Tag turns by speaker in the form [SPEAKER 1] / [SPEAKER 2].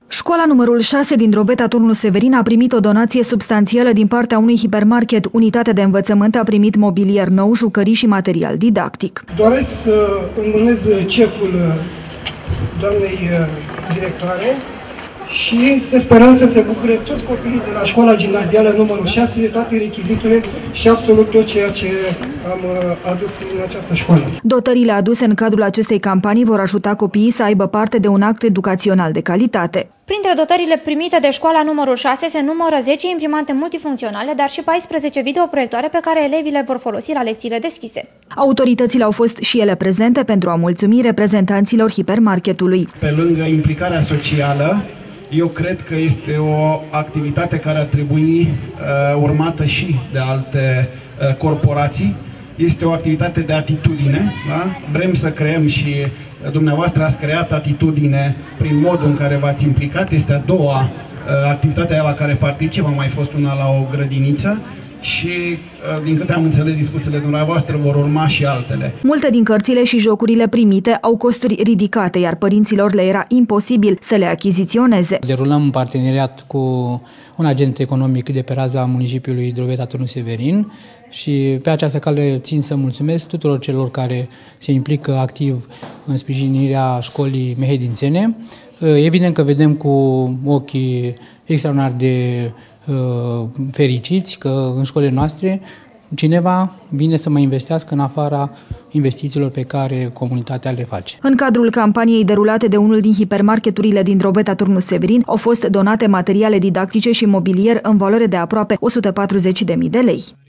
[SPEAKER 1] Școala numărul 6 din Drobeta, Turnul Severin, a primit o donație substanțială din partea unui hipermarket. Unitatea de învățământ a primit mobilier nou, jucării și material didactic.
[SPEAKER 2] Doresc să înmânez cecul doamnei directoare și să sperăm să se bucure toți copiii de la școala gimnazială numărul 6 de toate rechizitele și absolut tot ceea ce am adus în această școală.
[SPEAKER 1] Dotările aduse în cadrul acestei campanii vor ajuta copiii să aibă parte de un act educațional de calitate.
[SPEAKER 3] Printre dotările primite de școala numărul 6 se numără 10 imprimante multifuncționale, dar și 14 videoproiectoare pe care elevii le vor folosi la lecțiile deschise.
[SPEAKER 1] Autoritățile au fost și ele prezente pentru a mulțumi reprezentanților hipermarketului.
[SPEAKER 4] Pe lângă implicarea socială, eu cred că este o activitate care ar trebui urmată și de alte corporații. Este o activitate de atitudine, da? Vrem să creăm și dumneavoastră ați creat atitudine prin modul în care v-ați implicat. Este a doua activitate la care particip, a mai fost una la o grădiniță. Și, din câte am înțeles discuțiile dumneavoastră, vor urma și altele.
[SPEAKER 1] Multe din cărțile și jocurile primite au costuri ridicate, iar părinților le era imposibil să le achiziționeze.
[SPEAKER 5] Derulăm un parteneriat cu un agent economic de pe raza municipiului Drobeta, Turnul Severin și pe această cale țin să mulțumesc tuturor celor care se implică activ în sprijinirea școlii Mehedințene. Evident că vedem cu ochii extraordinar de fericiți că în școlile noastre cineva vine să mai investească în afara investițiilor pe care comunitatea le face.
[SPEAKER 1] În cadrul campaniei derulate de unul din hipermarketurile din Drobeta, Turnul Severin, au fost donate materiale didactice și mobilier în valoare de aproape 140.000 de lei.